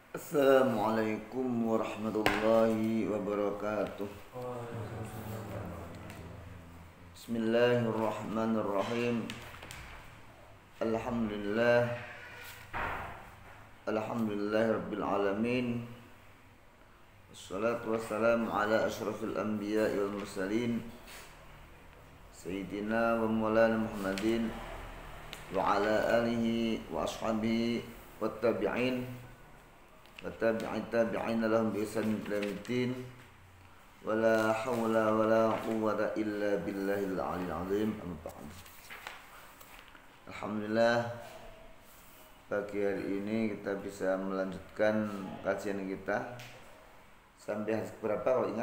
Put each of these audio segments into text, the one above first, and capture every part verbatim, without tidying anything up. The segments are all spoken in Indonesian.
Assalamualaikum warahmatullahi wabarakatuh. Bismillahirrahmanirrahim. Alhamdulillah. Alhamdulillahirabbil alamin. Wassalatu wassalamu ala asyrafil anbiya'i wal mursalin Sayyidina wa maulana Muhammadin wa ala alihi wa ashabihi wat tabi'in wa tabi'in tabi'in lahum bi ihsan ila yaumil wala haula wala quwwata illa billahil aliyil azim. Amma ba'd. Alhamdulillah, pagi hari ini kita bisa melanjutkan kajian kita sampai hadis berapa kalau ingat?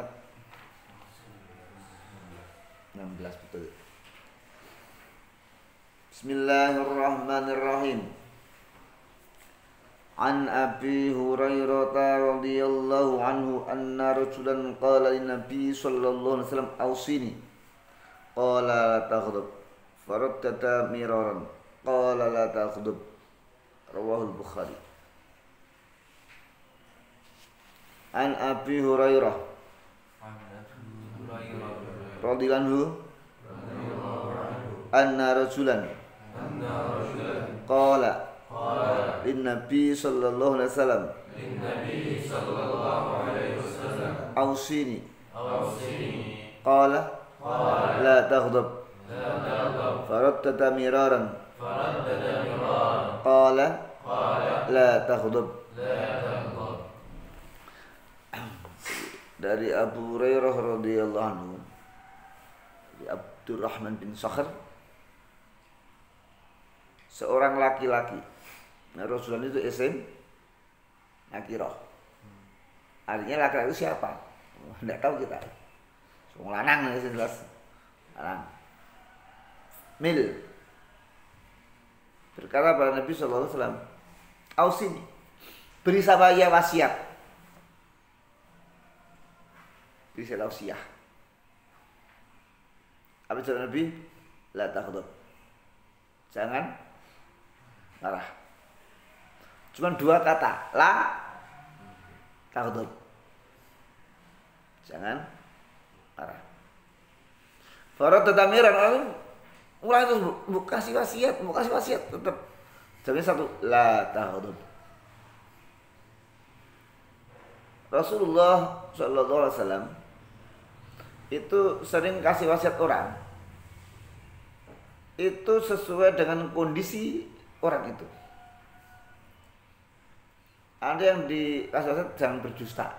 enam belas betul. Bismillahirrahmanirrahim. An Abi Hurairah radhiyallahu anhu anna rajulan qala lin Nabi sallallahu alaihi wasallam awsini qala la taghdab faraddata miraran qala la taghdab rawahu al-Bukhari. An Abi Hurairah radhiyallahu anhu anna rajulan qala lin Nabi sallallahu alaihi wasallam awsini qala la taghdab faraddata miraran qala la taghdab. Dari Abu Hurairah radhiyallahu anhu, dari Abdurrahman bin Sakhr, seorang laki-laki. Nah, Rasulullah itu isim nakirah. Artinya laki-laki itu siapa? Tidak tahu kita. Semua lanang ini jelas. Lanang. Mil. Berkata pada Nabi sallallahu alaihi wasallam, "Ausini, beri saya wasiat." Beri saya wasiat. Apa kata Nabi? La taghdab. Jangan marah. Cuma dua kata, la taghdab. Jangan marah. Farad tadamiran, mulai itu bu kasih wasiat, bu kasih wasiat tetap. Jadi satu, la taghdab. Rasulullah sallallahu alaihi wasallam itu sering kasih wasiat orang. Itu sesuai dengan kondisi orang itu. Ada yang dikasih wasiat jangan berdusta.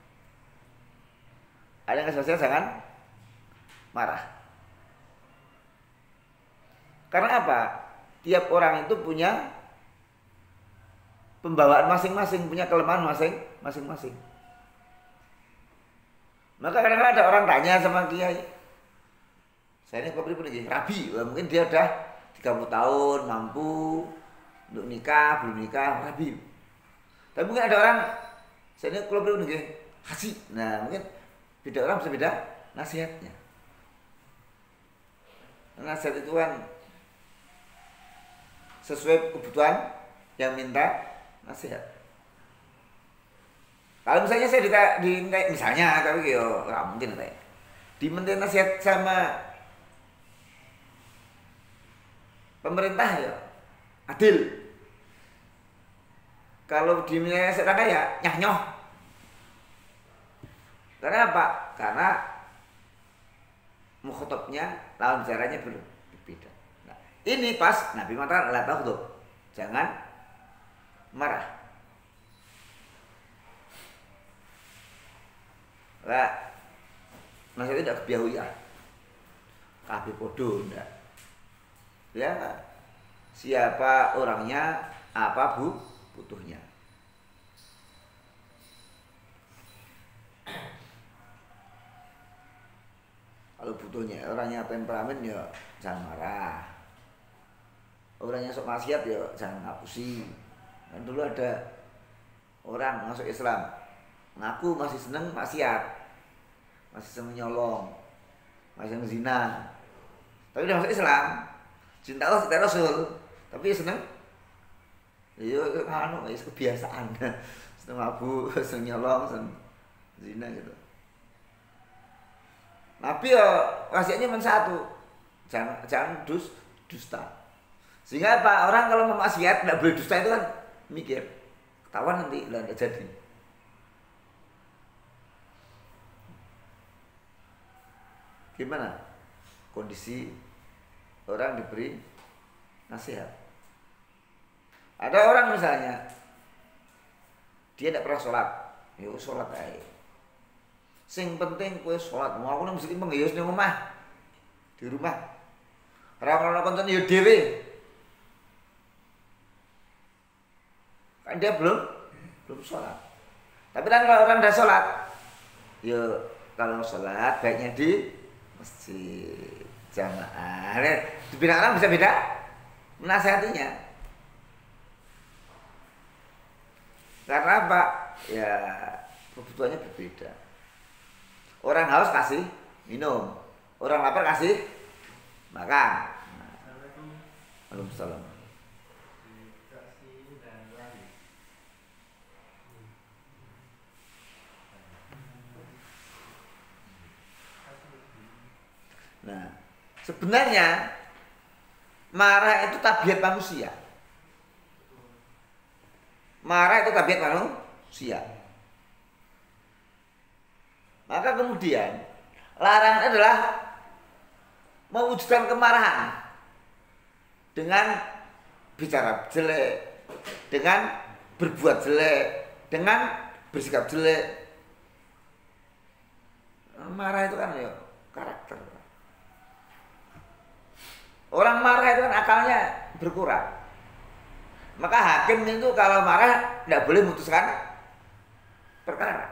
Ada yang kasih wasiat jangan marah. Karena apa? Tiap orang itu punya pembawaan masing-masing, punya kelemahan masing-masing. Maka kadang-kadang ada orang tanya sama kiai, saya ini pribadi lagi rabi, mungkin dia udah tiga puluh tahun, mampu untuk nikah, belum nikah, rabi. Tapi mungkin ada orang, saya ini kalau belum nikah, haji. Nah mungkin beda orang bisa beda nasihatnya. Nasihat itu kan sesuai kebutuhan yang minta nasihat. Kalau misalnya saya diminta, diminta misalnya, tapi yo nggak mungkin saya diminta nasihat sama pemerintah ya adil. Kalau diminta nasihat kaya nyah-nyoh. Karena apa? Karena mukhotabnya, lawan bicaranya berbeda. Nah, ini pas Nabi mengatakan la taghdab, jangan marah. Lah, nasihat tidak kebiahuian, kabeh podo ndak. Ya, siapa orangnya, apa bu butuhnya. Kalau butuhnya orangnya temperamen ya jangan marah. Orangnya sok maksiat ya jangan ngapusi. Dan dulu ada orang masuk Islam, ngaku masih seneng maksiat, masih seneng nyolong, masih seneng zina, tapi udah masuk Islam, cinta Allah cinta Rasul, tapi seneng, iya anu, itu kebiasaan, seneng mabuk, seneng nyolong, seneng zina gitu. Nabi ya wasiatnya cuma satu, jangan jangan dus, dusta. Sehingga apa, orang kalau memaksiat tidak boleh dusta itu kan mikir ketahuan nanti lah tidak jadi. Gimana kondisi orang diberi nasihat? Ada orang misalnya dia tidak pernah sholat, yuk sholat aja. Sing penting kue sholat. Mau aku nih mesti menggayus nih rumah, di rumah. Orang-orang konten ya dewe. Kan dia belum belum sholat. Tapi kan kalau orang udah sholat, ya kalau sholat baiknya di masjid jamaah. Di bidang orang bisa beda menasihatinya. Karena apa? Ya kebutuhannya berbeda. Orang haus kasih minum, orang lapar kasih makan. Waalaikumsalam. Nah, sebenarnya marah itu tabiat manusia. Marah itu tabiat manusia. Maka kemudian larangan adalah mewujudkan kemarahan dengan bicara jelek, dengan berbuat jelek, dengan bersikap jelek. Marah itu kan ya karakter. Orang marah itu kan akalnya berkurang. Maka hakim itu kalau marah tidak boleh memutuskan perkara.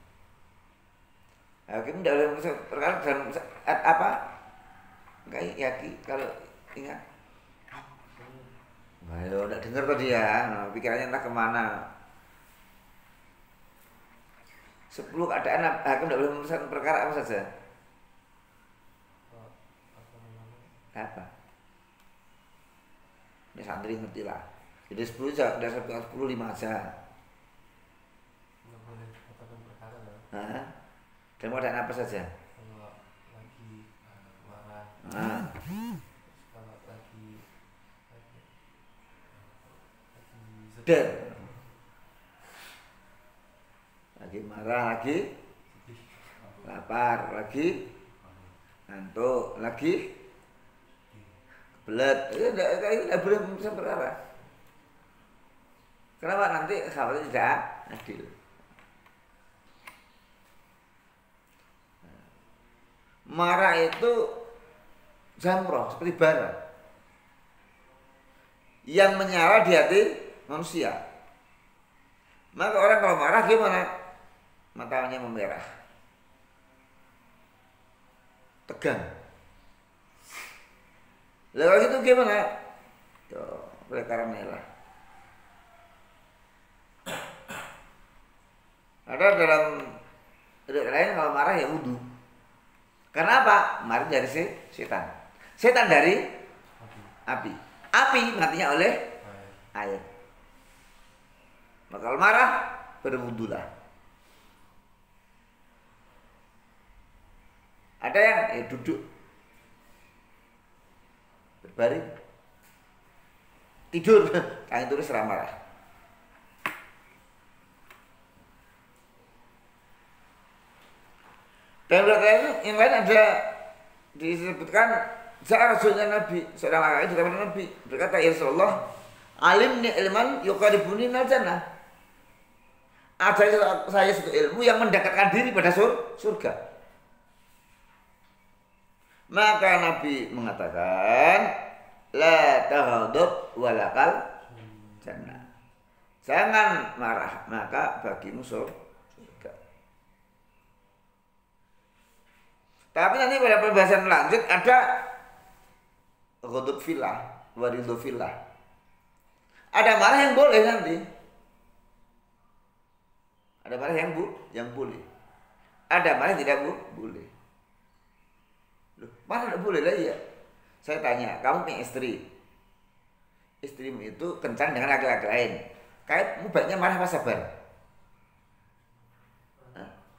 Hakim tidak boleh memutuskan perkara dalam apa? Enggak yakin kalau ingat. Wah, ya tidak dengar tadi ya. Nah, pikirannya entah kemana. Sepuluh keadaan hakim tidak boleh memutuskan perkara apa saja. Apa? Ini santri ngerti lah. Jadi sepuluh aja, dasar sepuluh lima aja. Nggak boleh katakan perkara kan? Nah, dan mau ada apa saja? Kalau lagi uh, marah, nah. kalau lagi lagi, lagi dan lagi marah, lagi lapar, lagi ngantuk, lagi belet, itu tidak boleh memutuskan perkara. Kenapa? Nanti khawatir tidak adil. Marah itu jamroh seperti bara yang menyala di hati manusia. Maka orang kalau marah gimana? Matanya memerah, tegang. Lalu itu gimana? Yo, oleh karena merah. Ada dalam riwayat lain kalau marah ya wudu. Karena apa? Marah dari setan. Setan dari api. Api matinya oleh air. Maka kalau marah berwudulah. Ada yang ya duduk berbaring tidur, tangan terus marah. Dan yang lain ada disebutkan Ja'a Rasulullah Nabi, seorang laki-laki kepada Nabi berkata, ya Rasulullah, alimni ilman yuqarribuni minal jannah. Ada saya satu ilmu yang mendekatkan diri pada surga. Maka Nabi mengatakan, la taghadab walakal jannah. Jangan marah, maka bagimu surga. Tapi nanti pada pembahasan lanjut ada ghadab fillah, waridhu fillah. Ada marah yang boleh nanti. Ada marah yang bu, yang boleh. Ada marah yang tidak bu, boleh. Loh, mana tidak boleh lah ya? Saya tanya, kamu punya istri. Istrimu itu kencan dengan laki-laki lain. Kamu baiknya marah apa sabar?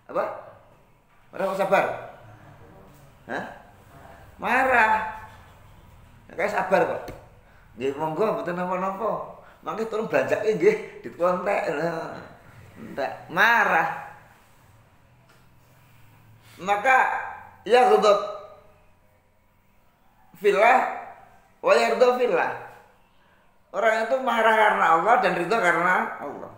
Apa? Marah apa sabar? Hah? Marah. Kayak sabar kok. Nggih monggo mboten napa-napa. Mangke tolong belanjake nggih dikontek. Ndak marah. Maka ya ghadab fillah wa yarda fillah. Orang itu marah karena Allah dan ridha karena Allah.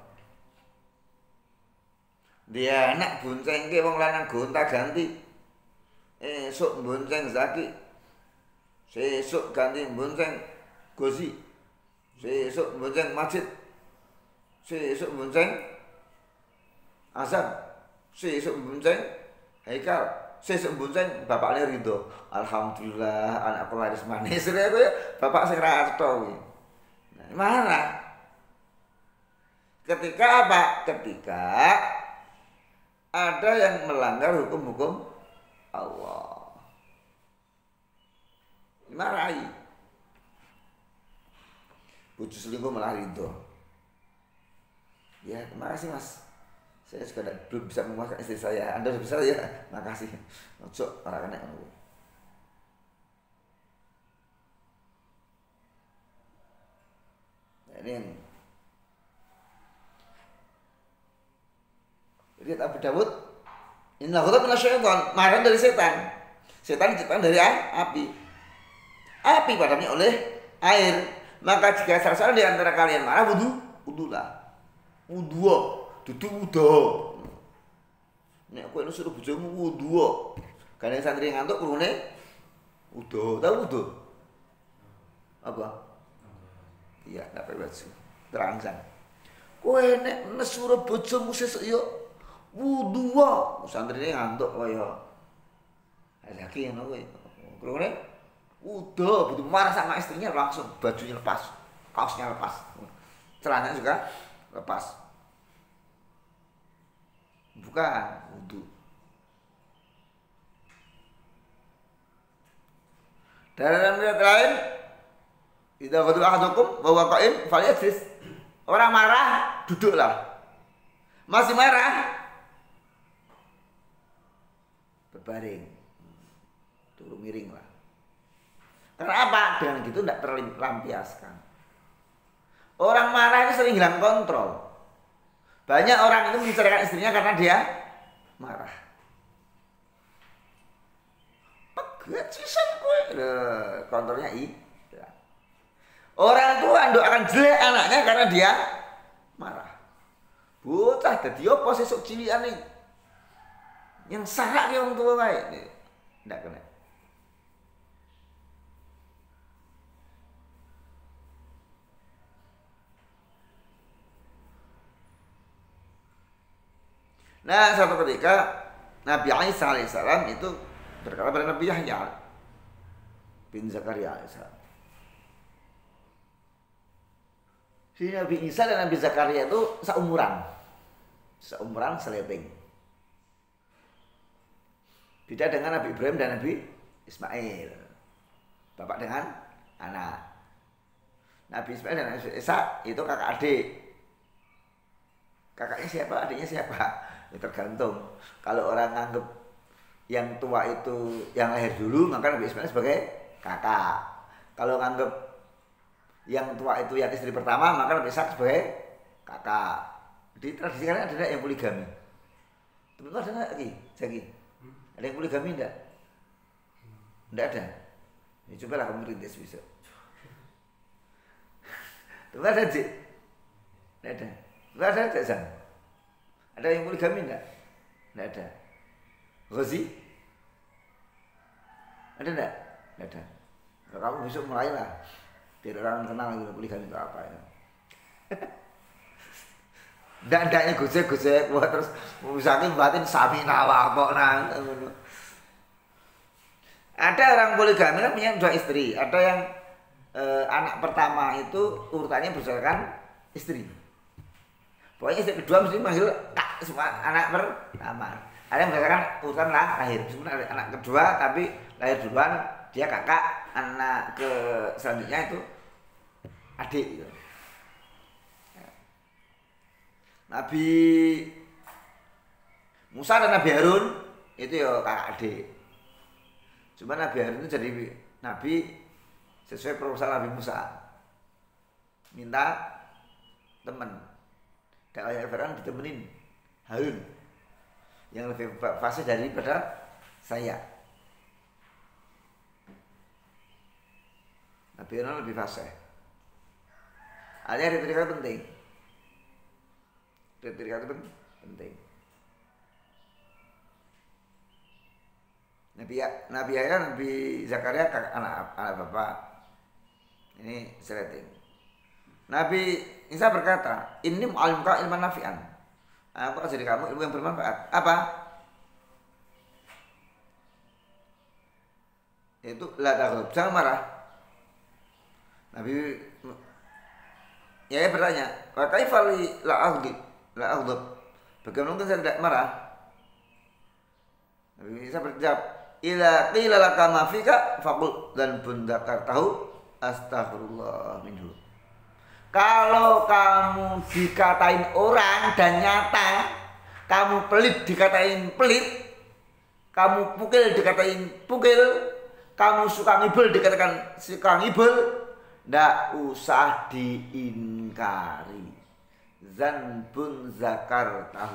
Dia anak boncengke wong lanang gonta-ganti. Esuk bonceng Zaki. Sesuk ganti bonceng Gozi. Sesuk bonceng Majid. Sesuk bonceng Azam. Sesuk bonceng Haikal. Sesuk bonceng bapaknya Ridho. Alhamdulillah anakku laris manis. Bapak sing ra arta kuwi. Nah, marah. Ketika apa? Ketika ada yang melanggar hukum-hukum Allah. Marahi. Bojo selingkuh malah ridho. Ya, terima kasih Mas. Saya juga belum bisa memuaskan istri saya. Anda sudah bisa ya? Makasih. Ojo ora kena ngono. Nah, ini yang Riwayat Abu Dawud, inna ghadab minasyaitan, marah dari setan. Setan diciptakan dari api. Api padamnya oleh air. Maka jika salah seorang di antara kalian marah, wudu, wudulah. Wudu, duduk wudu. Nek kowe suruh bojomu wudu. Gane santri ngantuk krune wudu. Tahu wudu? Apa? Iya, tak perlu terangsang. Kowe nek nesuruh bojomu sesuk yo wudu wae. Santrine ngantuk kaya lagi ngono kuwi. Krune wudu, begitu marah sama istrinya langsung bajunya lepas, kaosnya lepas. Celananya juga lepas. Bukan wudu. Dalam riwayat lain, idza ghadiba ahadukum wa huwa qa'im falyajlis. Orang marah, duduklah. Masih marah, berbaring, turun miring lah. Karena apa? Dengan gitu tidak terlampiaskan. Orang marah itu sering hilang kontrol. Banyak orang itu menceraikan istrinya karena dia marah. Pegecisan gue, kontrolnya i. Orang tua akan jelek anaknya karena dia marah. Bocah dadi apa sesuk cilikan iki? Yang sarak ki wong tua kae. Ndak kena. Nah, suatu ketika Nabi Isa alaihissalam itu berkata pada Nabi Yahya bin Zakaria alaihissalam. Si Nabi Isa dan Nabi Zakaria itu seumuran, seumuran seleting. Beda dengan Nabi Ibrahim dan Nabi Ismail, bapak dengan anak. Nabi Ismail dan Nabi Isa itu kakak adik. Kakaknya siapa, adiknya siapa? Ya tergantung. Kalau orang nganggep yang tua itu yang lahir dulu, maka Nabi Ismail sebagai kakak. Kalau nganggep yang tua itu yang istri pertama, maka Nabi Ishak sebagai kakak. Di tradisi kan ada yang poligami. Temen ada nggak lagi, Jaki? Ada yang poligami enggak? Enggak ada. Ya, cobalah kamu rintis besok. Temen ada Cik? Enggak ada. Enggak ada Cik San? Ada yang poligami enggak? Enggak ada. Ghazi? Ada enggak? Enggak ada. Kalau kamu besok mulailah. Biar orang kenal gitu poligami itu apa ya. Ndak ndaknya gojek-gojek buat terus misalnya batin sami nawa kok nang. Ada orang poligami kan punya dua istri, ada yang eh, anak pertama itu urutannya berdasarkan istri. Pokoknya istri kedua mesti manggil kak semua anak pertama. Ada yang berdasarkan urutan lah lahir. Meskipun anak kedua tapi lahir duluan dia kakak, anak ke selanjutnya itu adik gitu. Nabi Musa dan Nabi Harun itu ya kakak adik. Cuma Nabi Harun itu jadi nabi sesuai proposal Nabi Musa. Minta teman. Dakwahnya Fir'aun ditemenin Harun yang lebih fasih daripada saya. Nabi Harun lebih fasih. Artinya retorika itu penting. Retorika itu penting. Nabi Nabi Yahya, Nabi Zakaria anak anak bapak. Ini seleting. Nabi Isa berkata, "Inni mu'allimuka ilman nafi'an." Aku akan jadi kamu ilmu yang bermanfaat. Apa? Itu la taghdab, jangan marah. Nabi Yahya bertanya, "Wa kaifa li la aghdab?" La aghdab. Bagaimana mungkin saya tidak marah? Nabi Isa berjawab, "Ila qila laka ma fika faqul dan bun dzakartahu astaghfirullah minhu." Kalau kamu dikatain orang dan nyata, kamu pelit dikatain pelit, kamu pukil dikatain pukil, kamu suka ngibul dikatakan suka ngibul, ndak usah diingkari. Zanbun zakar tahu.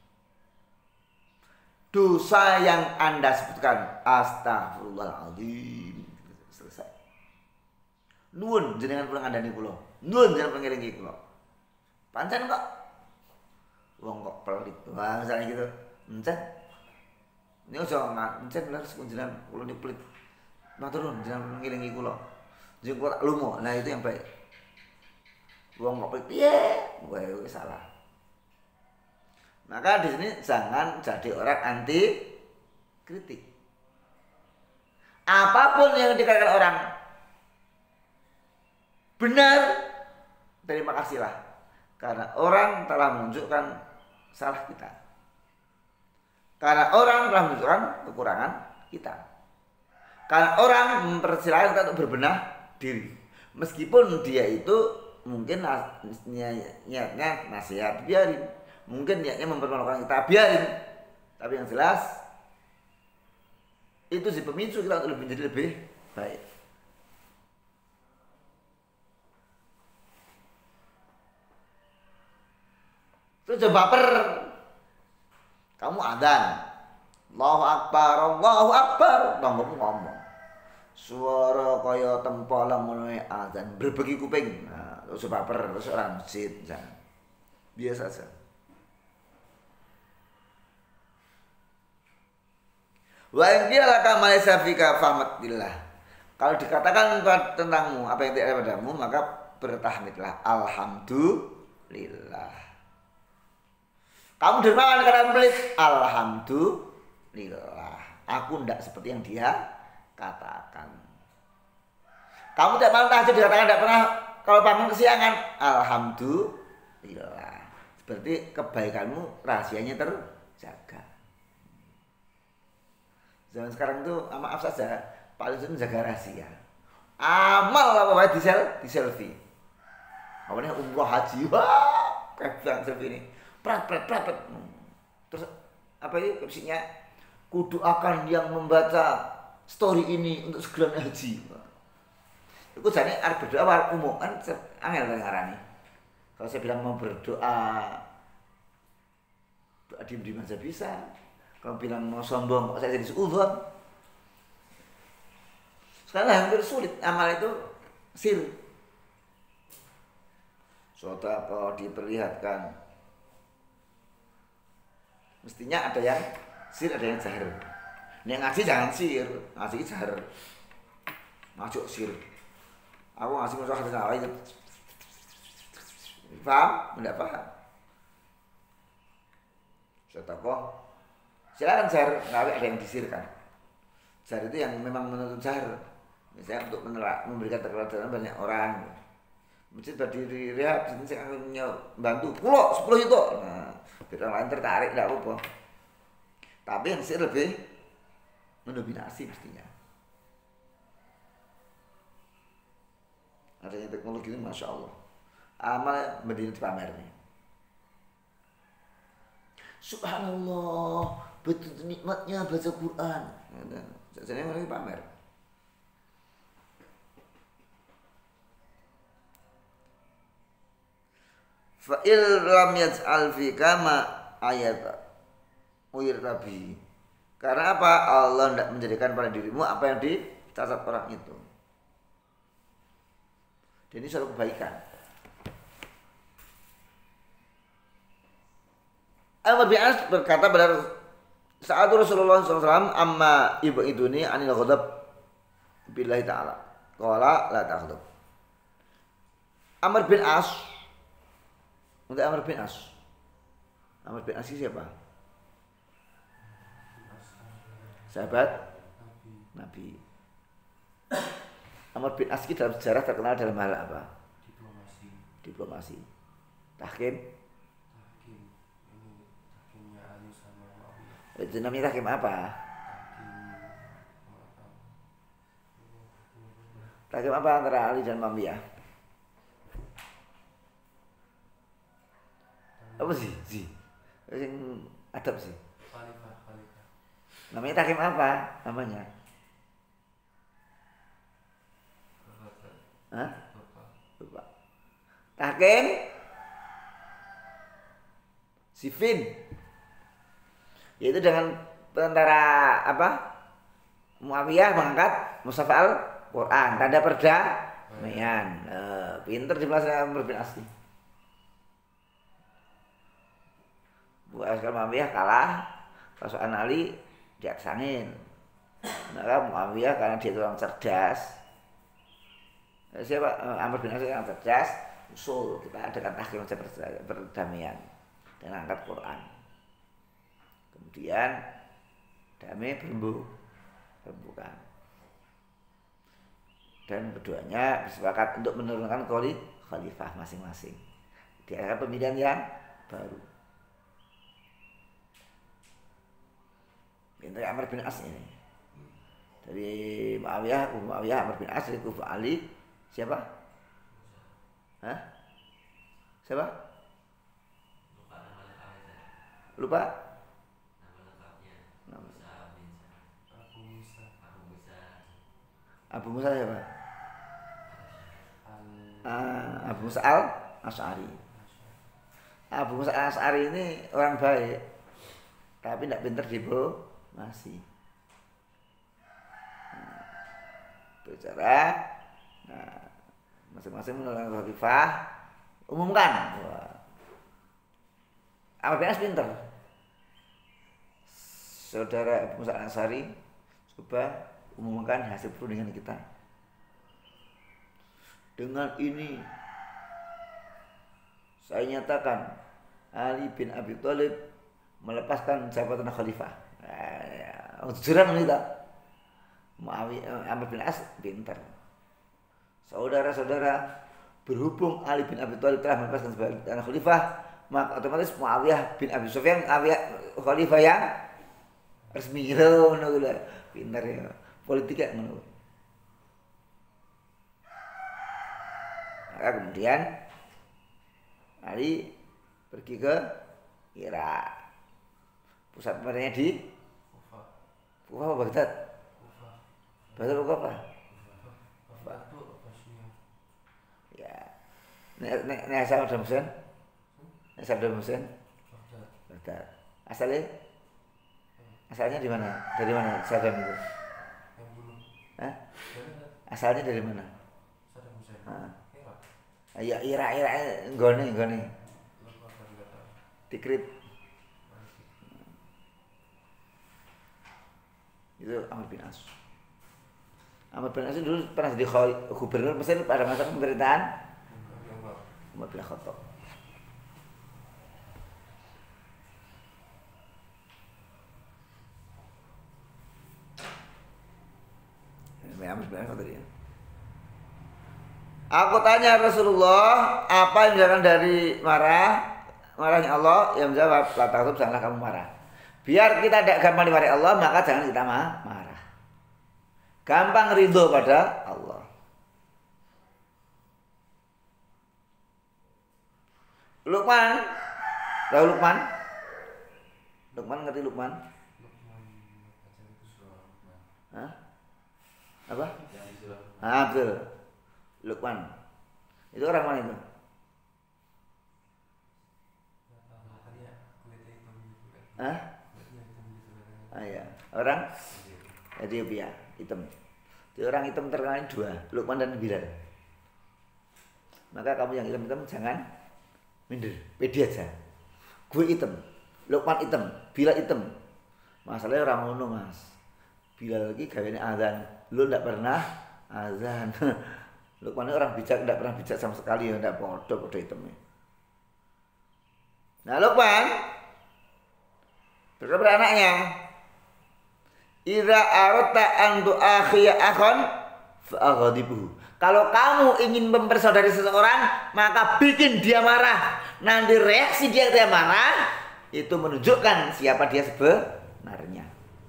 Dosa yang Anda sebutkan, astagfirullahaladzim. Selesai. Nuwun jenengan pulang andani kula. Nuwun jenengan pengiringi kula. Pancen kok wong kok pelit. Wah, misalnya gitu. Encen. Ini aja encen harus jenengan kula niku pelit. Matur nuwun jenengan pengiringi kula. Jeneng kula lumo. Nah, itu yang baik. Wong kok pelit piye? Kowe salah. Maka di sini jangan jadi orang anti kritik. Apapun yang dikatakan orang benar, terima kasihlah. Karena orang telah menunjukkan salah kita. Karena orang telah menunjukkan kekurangan kita. Karena orang mempersilahkan kita untuk berbenah diri. Meskipun dia itu mungkin niatnya nasihat, biarin. Mungkin niatnya mempermalukan kita, biarin. Tapi yang jelas itu si pemicu kita untuk menjadi lebih baik. Terus coba baper. Kamu adzan. Allahu Akbar, Allahu Akbar. Tanggamu ngomong. Suara kaya tempolang menuhi adzan, berbagi kuping. Nah, terus baper, terus orang masjid. Biasa saja. Wa in qila laka ma laysa fika fahmatillah. Kalau dikatakan tentangmu apa yang tidak ada padamu, maka bertahmidlah. Alhamdulillah. Kamu dermawan karena pelit. Alhamdulillah. Aku tidak seperti yang dia katakan. Kamu tidak malam tahajud dikatakan tidak pernah kalau bangun kesiangan. Alhamdulillah. Seperti kebaikanmu rahasianya terjaga. Zaman sekarang itu maaf saja, paling sering jaga rahasia. Amal apa-apa di sel, di selfie. Awalnya umroh haji, wah, kayak selfie ini. Prat, prat, prat, prat. Terus apa ini kapsinya? Kudu akan yang membaca story ini untuk segera haji. Itu jadi harus berdoa war umum kan angel kan ngarani. Kalau saya bilang mau berdoa, doa diem-diem aja bisa. Kalau bilang mau sombong, kok saya jadi seudon. Sekarang hampir sulit amal itu sir. Sedekah diperlihatkan. Mestinya ada yang sir, ada yang jahar. Yang ngaji jangan sir, ngaji jahar. Masuk sir. Aku ngasih musuh hadis Nawawi itu. Paham? Tidak paham. Sedekah silakan jahar, nggak ada yang disirkan. Jahar itu yang memang menuntut jahar. Misalnya untuk menerak, memberikan terkeladan banyak orang. Masjid berdiri rehab, sini saya akan bantu. Pulau sepuluh itu. Nah, biar orang lain tertarik, tidak apa-apa. Tapi yang sih lebih mendominasi mestinya. Adanya teknologi ini, masya Allah. Amal berdiri di pamer nih. Subhanallah, betul nikmatnya baca Quran. Jadi mereka pamer. Fa illam yaj'al fi kama ayat uyir tabi. Karena apa? Allah tidak menjadikan pada dirimu apa yang dicatat orang itu. Dan ini suatu kebaikan. Amr bin As berkata pada saat Rasulullah shallallahu alaihi wasallam amma ibu iduni anil ghadab billahi ta'ala. Qala la taghdab. Amr bin As. Untuk Amr bin As. Amr bin As siapa? Sahabat Nabi. Amr bin As dalam sejarah terkenal dalam hal apa? Diplomasi. Diplomasi. Tahkim. Tahkim. Ini tahkimnya Ali sama Muawiyah. Itu namanya tahkim apa? Tahkim apa antara Ali dan Muawiyah? Apa sih? Sih. Yang adab sih. Khalifah, khalifah. Namanya tahkim apa? Namanya? Hah? Lupa. Tahkim Siffin. Yaitu dengan antara apa? Muawiyah mengangkat mushaf Al-Qur'an, tanda perdamaian. Eh, pinter di bahasa Amr bin As. Bukan Muawiyah kalah, pasukan Ali diaksangin. Maka Muawiyah karena dia itu orang cerdas. Siapa Amr bin As yang cerdas, usul kita adakan tahkim perdamaian dan angkat Quran. Kemudian damai berembuk, rembukan. Dan keduanya bersepakat untuk menurunkan khalifah masing-masing. Diadakan pemilihan yang baru. Ini Amr bin As ini. Dari Muawiyah, Kubu Muawiyah, Amr bin As, dari Kubu Ali. Siapa? Hah? Siapa? Lupa nama lengkapnya. Lupa? Nama lengkapnya. Nama. Abu Musa. Abu Musa. Abu Musa siapa? Al. Ah, Abu Musa Al Asy'ari. Abu Musa Al Asy'ari ini orang baik, tapi tidak pintar diplomasi. Nah, bicara, nah, masing-masing menurunkan khalifah, umumkan. Wah. Amr bin As pintar. Saudara Abu Musa Al Asy'ari, coba umumkan hasil perundingan kita. Dengan ini saya nyatakan Ali bin Abi Thalib melepaskan jabatan khalifah. Nah, jujuran kita. Muawiyah Amr bin As pintar. Saudara-saudara, berhubung Ali bin Abi Thalib telah melepaskan jabatan khalifah, maka otomatis Muawiyah bin Abi Sufyan khalifah yang resmi. Loh, pintar ya. Politiknya menurut. Maka kemudian Ali pergi ke Irak. Pusat pemerintahnya di Kufa. Kufa apa Baghdad? Kufa. Baghdad apa apa? Kufa itu Bosnia. Ya. Nek nek nek asal Saddam Hussein. Nek Saddam Hussein. Baghdad. Baghdad. Asalnya? Asalnya di mana? Dari mana Saddam itu? Yang bunuh. Hah? Dari Asalnya dari mana? Saddam Hussein. Ah. Irak. Ya Irak Irak nggone nggone. Lupa apa juga tahu. Tikrit. Itu Amr bin As. Amr bin As dulu pernah jadi gubernur Mesir pada masa pemerintahan Yang Umar. Umar bin Khattab. Ini Amr bin As tadi ya. Aku tanya Rasulullah, apa yang menjadikan dari marah, marahnya Allah? Yang menjawab, la taghzab, janganlah kamu marah. Biar kita tidak gampang dimarahi Allah, maka jangan kita marah. Gampang ridho pada Allah. Luqman, tahu Luqman? Lukman ngerti Lukman? Lukman baca itu surah Lukman. Hah? Apa? Yang di surah Ah, betul. Lukman. Itu orang mana itu? Nggak tahu tadi ya kulitnya hitam gitu kan. Hah? Kulitnya hitam gitu kan. Ah ya, orang Ethiopia, hitam. Jadi orang hitam terkenal dua, Lukman dan Bilal. Maka kamu yang hitam-hitam jangan minder, pede aja. Gue hitam, Lukman hitam, Bilal hitam. Masalahnya orang ngono mas. Bilal lagi gawene azan, lu ndak pernah azan. Lukman ini orang bijak, ndak pernah bijak sama sekali, ya ndak bodoh bodoh hitamnya. Nah Lukman berapa anaknya? Idza aradta an tu'akhiya akhon fa'ghadibuhu. Kalau kamu ingin mempersaudari seseorang, maka bikin dia marah. Nanti reaksi dia dia marah itu menunjukkan siapa dia sebenarnya.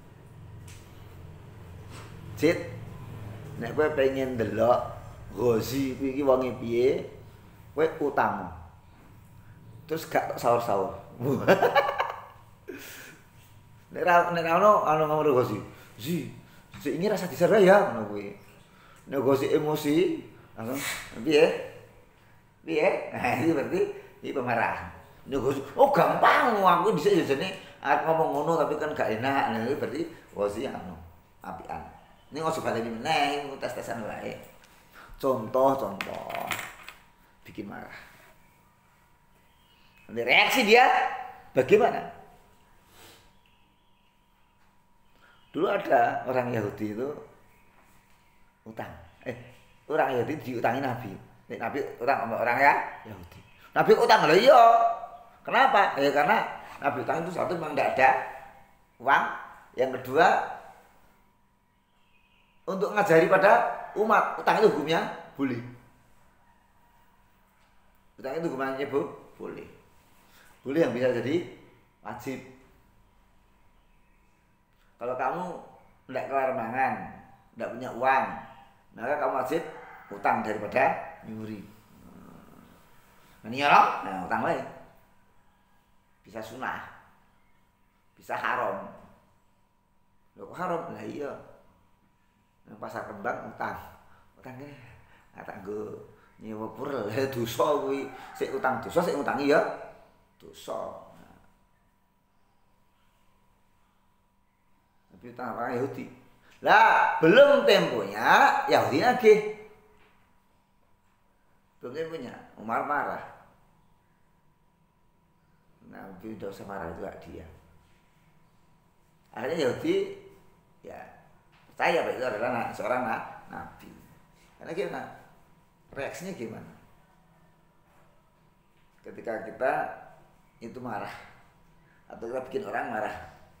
Cit, nek kowe pengen ndelok Ghazi iki wonge piye, kowe utang. Terus gak tok sahur-sahur. Nek ra nek ono ono ngomong Ghazi. Zi, zi ini rasa diserah ya ngono kuwi. Nek Ghazi emosi, langsung piye? Piye? Nah, itu berarti iki pemarah. Nek Ghazi, oh gampang aku dhisik jane arep ngomong ngono tapi kan gak enak. Nah, itu berarti Ghazi anu apian. Ini ojo baleni meneh, tes-tesan wae. Contoh-contoh bikin marah. Nanti reaksi dia bagaimana? Dulu ada orang Yahudi itu utang. Eh, orang Yahudi diutangi Nabi. Eh, Nabi utang sama orang ya Yahudi. Nabi utang loh iya. Kenapa? Ya karena Nabi utang itu satu memang tidak ada uang. Yang kedua untuk ngajari pada umat utang itu hukumnya boleh. Utang itu hukumnya bu boleh. Boleh yang bisa jadi wajib. Kalau kamu tidak kelar mangan, tidak punya uang, maka kamu wajib utang daripada nyuri. Nah, ini ya, nah utang lain bisa sunah, bisa haram. Loh kok haram? Lah iya. Nang pasar kembang utang, utang ini, utang gue nyewa pura, dosa gue, si utang dosa, si utangi ya, dosa. Tapi utang orang Yahudi. Lah, belum temponya Yahudi lagi. Belum temponya, Umar marah. Nabi udah usah marah juga dia. Akhirnya Yahudi ya percaya bahwa itu adalah seorang nabi. Karena gimana? Reaksinya gimana? Ketika kita itu marah atau kita bikin orang marah.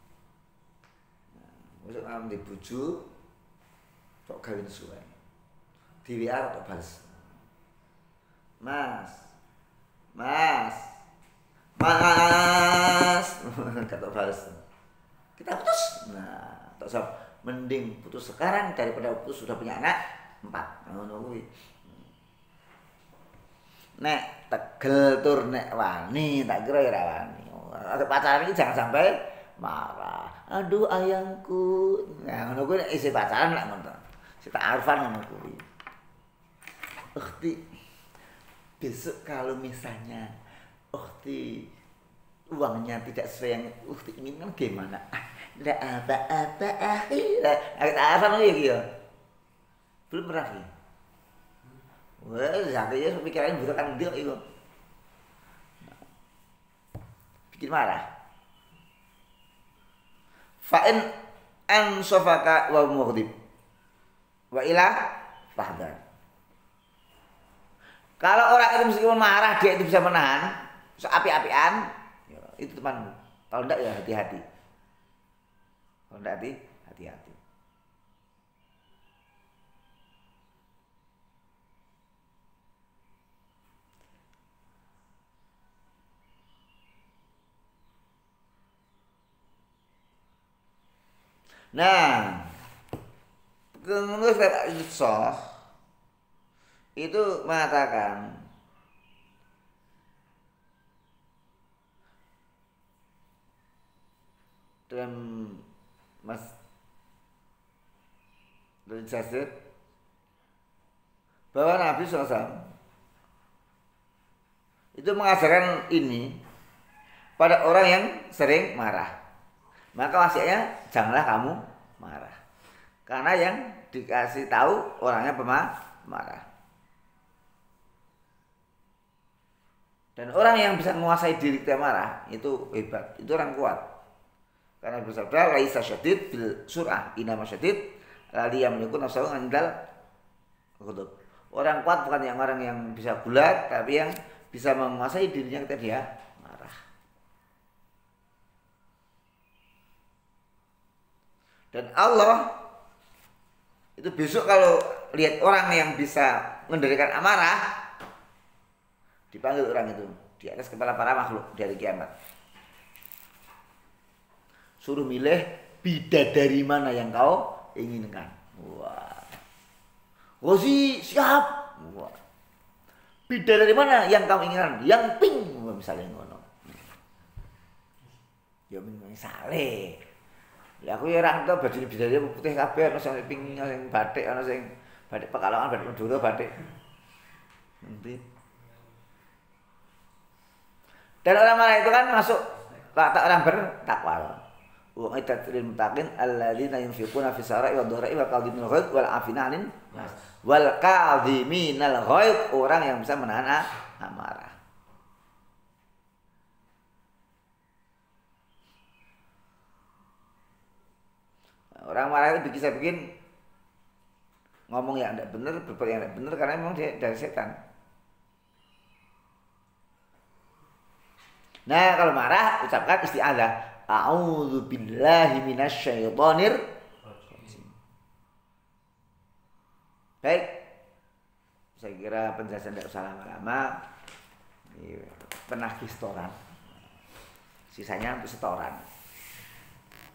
Masuk nang di bojo tok gawin suwe. Di W A tok bales. Mas. Mas. Mas. Kata bales. Kita putus. Nah, tok sab mending putus sekarang daripada putus sudah punya anak empat. Ngono kuwi. Nek tegel tur nek wani tak kira ya wani. Ada pacaran iki jangan sampai marah. Aduh ayangku. Nah, ngono kuwi nek isih pacaran lak ngono. Sita arfan ngono kuwi. Ukhti. Besok kalau misalnya ukhti uangnya tidak sesuai yang ukhti inginkan gimana? Enggak apa-apa akhirnya. Agak arfan iki ya. Belum pernah sih. Wah, sakitnya pikirannya butuhkan dia itu. Bikin marah. Fa'in ansofaka wa mughdib wa ila fahdar. Kalau orang itu meskipun marah dia itu bisa menahan, so api-apian, ya, itu temanmu. Kalau enggak ya hati-hati. Kalau enggak hati, hati-hati. Nah, menurut kata Yusuf itu mengatakan dalam Mas dari Jasir bahwa Nabi shallallahu alaihi wasallam itu mengajarkan ini pada orang yang sering marah. Maka wasiatnya janganlah kamu marah. Karena yang dikasih tahu orangnya pemarah. Dan orang yang bisa menguasai diri kita marah itu hebat, itu orang kuat. Karena bersabda laisa syadid bil sur'ah, inama syadid alladzi yamliku nafsahu 'indal ghadab. Orang kuat bukan yang orang yang bisa bulat, tapi yang bisa menguasai dirinya ketika dia marah. Dan Allah itu besok kalau lihat orang yang bisa mengendalikan amarah, dipanggil orang itu di atas kepala para makhluk dari kiamat. Suruh milih bidadari mana yang kau inginkan. Wah. Gosi siap. Wah. Bidadari mana yang kau inginkan? Yang pink misalnya ngono. Ya misale. Ya aku ya ora entuk baju bidadari putih kabeh ana sing pink, ana sing batik, ana sing batik Pekalongan, batik Madura, batik. Nanti. Dan orang marah itu kan masuk kata orang bertakwa. Wa itatil muttaqin alladzina yunfiquna fis sarai wad dharai wal kadhiminal ghaidh wal afina 'anil nas wal kadhiminal ghaidh, orang yang bisa menahan amarah. Orang marah itu bisa bikin ngomong yang tidak benar, berbuat yang tidak benar karena memang dia dari setan. Nah, kalau marah ucapkan isti'adzah. A'udzu billahi minasyaitonir rajim. Baik. Saya kira penjelasan tidak usah lama-lama. Penagih setoran. Sisanya untuk setoran.